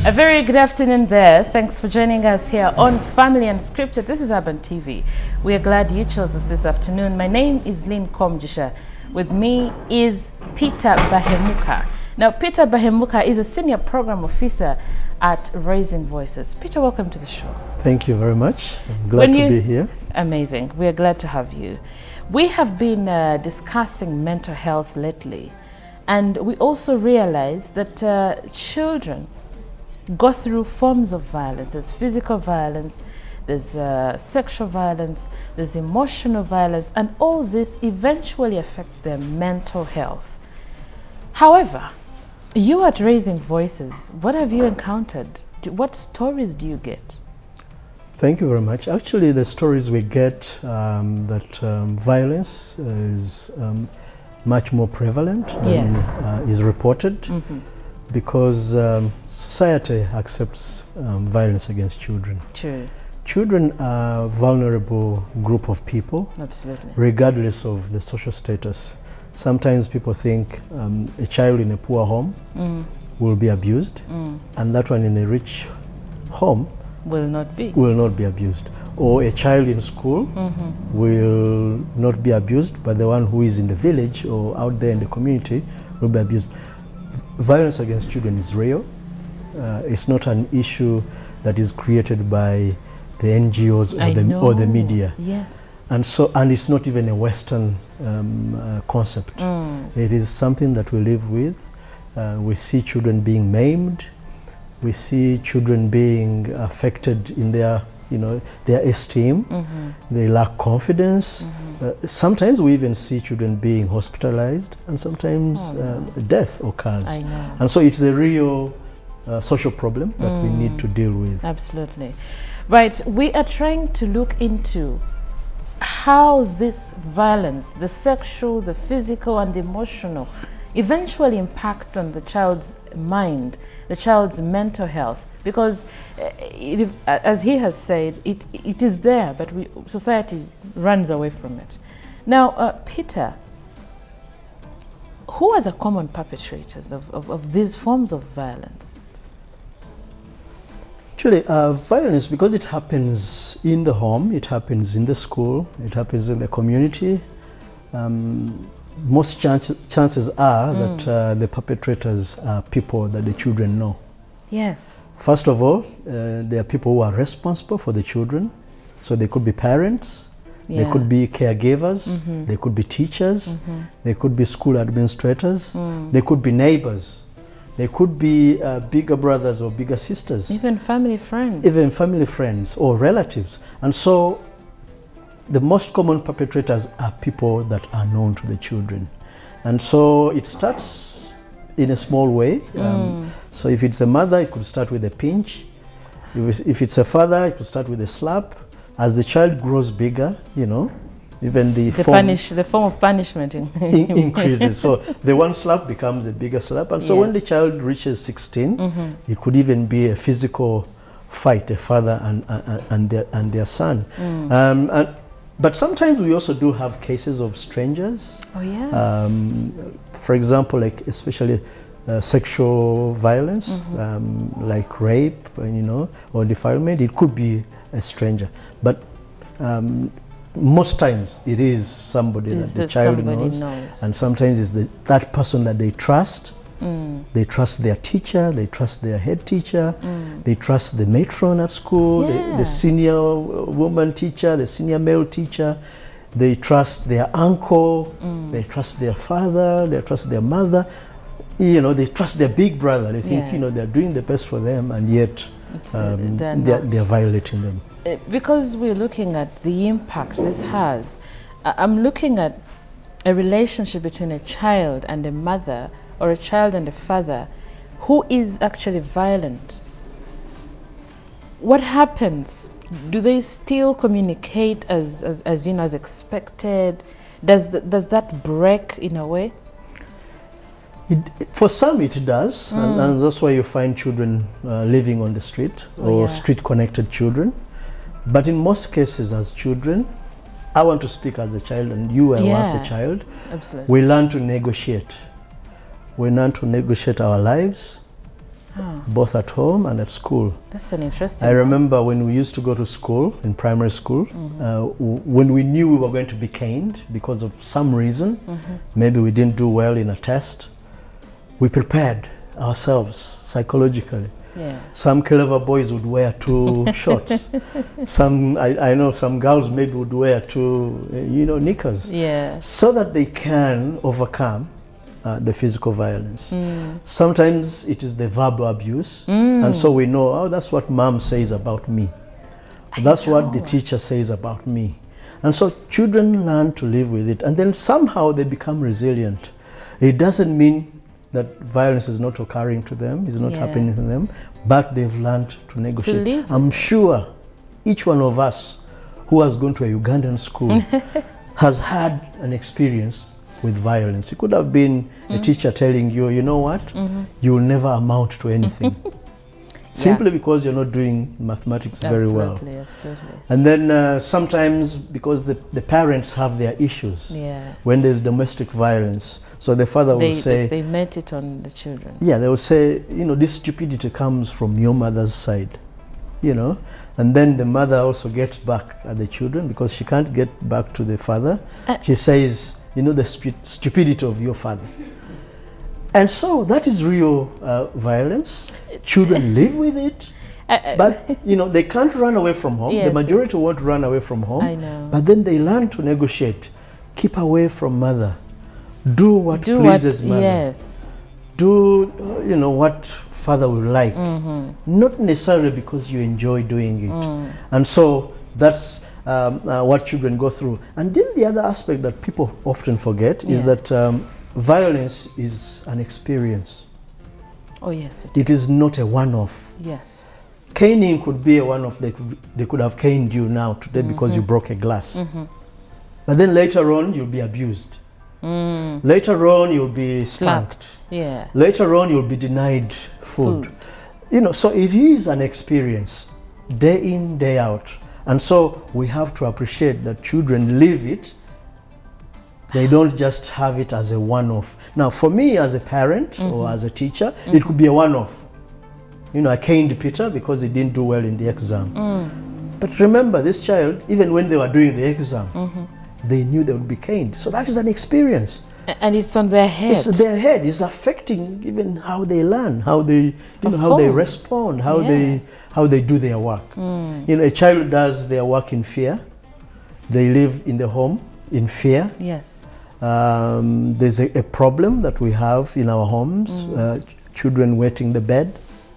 A very good afternoon there. Thanks for joining us here on Family Unscripted. This is Urban TV. We are glad you chose us this afternoon. My name is Lynn Komjisha. With me is Peter Bahemuka. Now, Peter Bahemuka is a senior program officer at Raising Voices. Peter, welcome to the show. Thank you very much. I'm glad to be here. Amazing. We are glad to have you. We have been discussing mental health lately, and we also realize that children go through forms of violence. There's physical violence, there's sexual violence, there's emotional violence, and all this eventually affects their mental health. However, you at Raising Voices, what have you encountered? What stories do you get? Thank you very much. Actually, the stories we get that violence is much more prevalent than is reported. Because society accepts violence against children. True. Children are a vulnerable group of people, absolutely, regardless of the social status. Sometimes people think a child in a poor home will be abused, and that one in a rich home will not be abused. Or a child in school will not be abused, but the one who is in the village or out there in the community will be abused. Violence against children is real. It's not an issue that is created by the NGOs or the media. Yes. And it's not even a Western concept. It is something that we live with. We see children being maimed. We see children being affected in their esteem. They lack confidence. Sometimes we even see children being hospitalized, and sometimes death occurs. I know. And so it's a real social problem that we need to deal with. Absolutely. Right. We are trying to look into how this violence, the sexual, the physical, and the emotional, eventually impacts on the child's mind, the child's mental health. Because as he has said, it is there, but society runs away from it. Now, Peter, who are the common perpetrators of these forms of violence? Actually, violence, because it happens in the home, it happens in the school, it happens in the community, most chances are that the perpetrators are people that the children know. Yes. First of all, there are people who are responsible for the children. So they could be parents, they could be caregivers, they could be teachers, they could be school administrators, they could be neighbors, they could be bigger brothers or bigger sisters. Even family friends. Even family friends or relatives. And so the most common perpetrators are people that are known to the children. And so it starts in a small way. So if it's a mother, it could start with a pinch. If it's a father, it could start with a slap. As the child grows bigger, even the form of punishment increases. So the one slap becomes a bigger slap. And so when the child reaches 16, it could even be a physical fight, a father and their son. But sometimes we also do have cases of strangers. Oh, yeah. For example, like especially sexual violence, like rape, or defilement. It could be a stranger, but most times it is somebody that the child knows, and sometimes it's that person that they trust. They trust their teacher, they trust their head teacher, they trust the matron at school, the senior woman teacher, the senior male teacher. They trust their uncle, they trust their father, they trust their mother. They trust their big brother. They think, they're doing the best for them, and yet they're violating them. Because we're looking at the impact this has, I'm looking at a relationship between a child and a mother, or a child and a father who is actually violent. What happens? Do they still communicate as expected? Does that break in a way? For some it does, and that's why you find children living on the street, or street-connected children. But in most cases, as children, I want to speak as a child, and you were once a child. Absolutely. We learn to negotiate. We learn to negotiate our lives. both at home and at school. That's an interesting I remember when we used to go to school, in primary school, when we knew we were going to be caned because of some reason, maybe we didn't do well in a test, we prepared ourselves psychologically. Yeah. Some clever boys would wear 2 shorts. I know some girls maybe would wear 2, knickers. Yeah. So that they can overcome the physical violence. Sometimes it is the verbal abuse. And so we know, oh, that's what mom says about me. That's what the teacher says about me. And so children learn to live with it. And then somehow they become resilient. It doesn't mean that violence is not occurring to them, is not happening to them, but they've learned to negotiate. I'm sure each one of us who has gone to a Ugandan school has had an experience with violence. It could have been a teacher telling you, you know what, you will never amount to anything. Simply because you're not doing mathematics very well. Absolutely. And then sometimes because the parents have their issues when there's domestic violence. So the father will say... They meant it on the children. Yeah, they will say, this stupidity comes from your mother's side, And then the mother also gets back at the children because she can't get back to the father. She says, the stupidity of your father. And so that is real violence. Children live with it. But, they can't run away from home. Yes, the majority won't run away from home. I know. But then they learn to negotiate. Keep away from mother. Do what pleases mother. Yes. Do, what father will like. Not necessarily because you enjoy doing it. And so that's what children go through. And then the other aspect that people often forget is that violence is an experience. Oh, yes. It is not a one-off. Yes. Caning could be a one-off. They could have caned you now today because you broke a glass. But then later on, you'll be abused. Later on, you'll be spanked. Yeah. Later on, you'll be denied food. So it is an experience, day in, day out. And so we have to appreciate that children live it. They don't just have it as a one-off. Now, for me as a parent or as a teacher, it could be a one-off. I caned Peter because he didn't do well in the exam. But remember, this child, even when they were doing the exam, they knew they would be caned. So that is an experience. And it's on their head. It's their head. It's affecting even how they learn, how they, how they respond, how they do their work. A child does their work in fear. They live in the home in fear. Yes. There's a problem that we have in our homes. Children wetting the bed,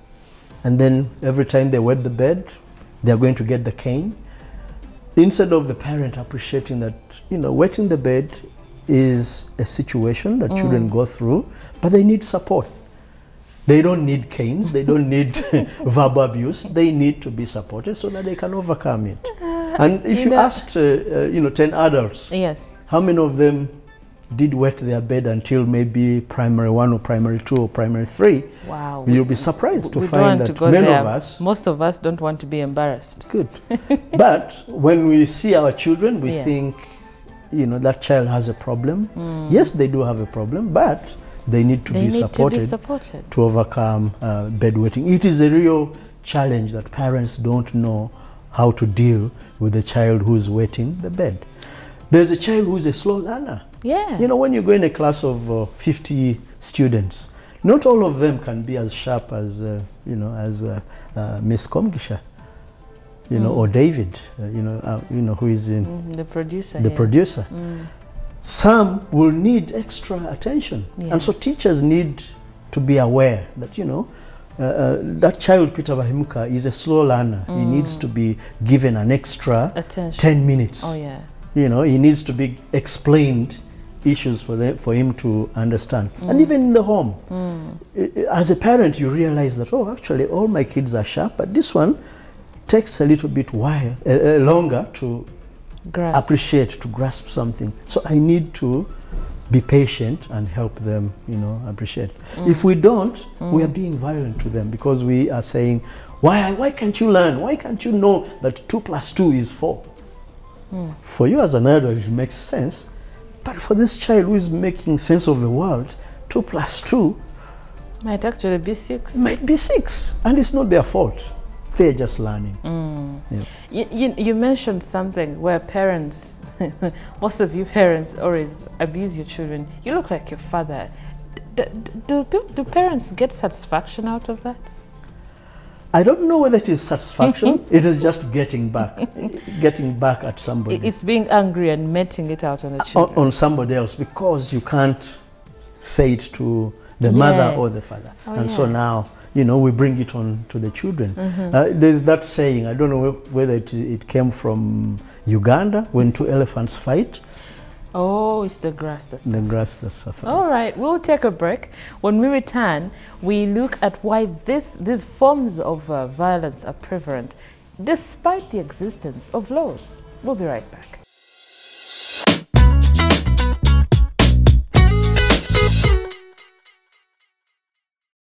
and then every time they wet the bed, they're going to get the cane. Instead of the parent appreciating that, wetting the bed is a situation that children go through, but they need support. They don't need canes, they don't need verbal abuse, they need to be supported so that they can overcome it. And if you asked, 10 adults, how many of them did wet their bed until maybe primary 1 or primary 2 or primary 3, wow, you'll be surprised to find that many of us... Most of us don't want to be embarrassed. Good. But when we see our children, we think, that child has a problem. Yes, they do have a problem, but they need to be supported to overcome bedwetting. It is a real challenge that parents don't know how to deal with a child who's wetting the bed. There's a child who's a slow learner. Yeah. When you go in a class of 50 students, not all of them can be as sharp as, Miss Komgisha, or David, who is in the producer. The producer. Some will need extra attention. And so teachers need to be aware that, that child, Peter Bahimuka, is a slow learner. He needs to be given an extra attention. 10 minutes. Oh, yeah. He needs to be explained issues for him to understand. And even in the home, as a parent, you realize that, oh, actually, all my kids are sharp, but this one takes a little bit longer to appreciate, to grasp something. So I need to be patient and help them, appreciate. If we don't, we are being violent to them because we are saying, why can't you learn? Why can't you know that 2 + 2 is 4? For you as an adult, it makes sense. But for this child who is making sense of the world, 2 + 2 Might actually be 6. Might be 6, and it's not their fault. They're just learning. Yeah. You mentioned something where parents, most of you parents always abuse your children. You look like your father. Do parents get satisfaction out of that? I don't know whether it is satisfaction. It is just getting back at somebody. It's being angry and meting it out on the children. On somebody else, because you can't say it to the mother or the father. So now, you know, we bring it on to the children. There's that saying, I don't know whether it came from Uganda, when 2 elephants fight. Oh, it's the grass that suffers. The grass that suffers. All right, we'll take a break. When we return, we look at why these forms of violence are prevalent, despite the existence of laws. We'll be right back.